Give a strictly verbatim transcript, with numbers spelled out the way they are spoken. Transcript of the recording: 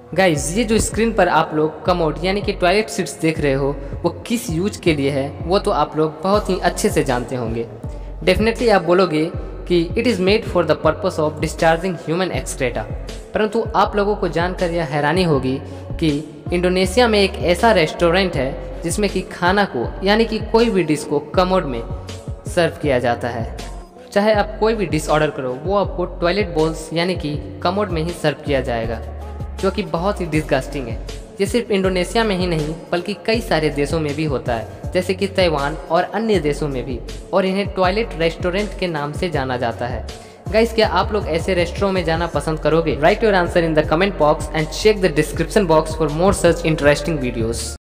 Guys ये जो screen पर आप लोग कमोड यानी कि टॉयलेट सीट्स देख रहे हो वो किस यूज के लिए है वो तो आप लोग बहुत ही अच्छे से जानते होंगे। डेफिनेटली आप बोलोगे कि it is made for the purpose of discharging human excreta, परंतु आप लोगों को जानकर यह हैरानी होगी कि इंडोनेशिया में एक ऐसा रेस्टोरेंट है जिसमें कि खाना को यानी कि कोई भी डिश को कमोड में सर्व किया जाता है। चाहे आप कोई भी डिश ऑर्डर करो वो आपको टॉयलेट बोल्स यानी कि कमोड में ही सर्व किया जाएगा, जो कि बहुत ही डिस्गस्टिंग है। ये सिर्फ इंडोनेशिया में ही नहीं बल्कि कई सारे देशों में भी होता है, जैसे कि ताइवान और अन्य देशों में भी, और इन्हें टॉयलेट रेस्टोरेंट के नाम से जाना जाता है। गाइस, क्या आप लोग ऐसे रेस्टोरेंट में जाना पसंद करोगे? Write your answer in the comment box and check the description box for more such interesting videos.